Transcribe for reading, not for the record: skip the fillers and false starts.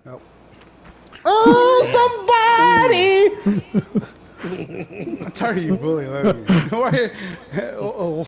Nope. Oh, somebody! I'm tired of you bullying. Why? Oh.